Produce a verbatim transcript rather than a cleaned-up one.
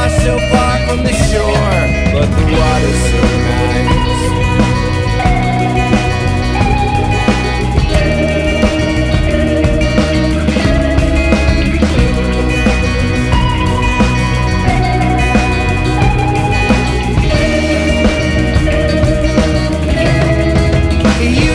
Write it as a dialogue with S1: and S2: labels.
S1: are so far from the shore, but the water's so nice. You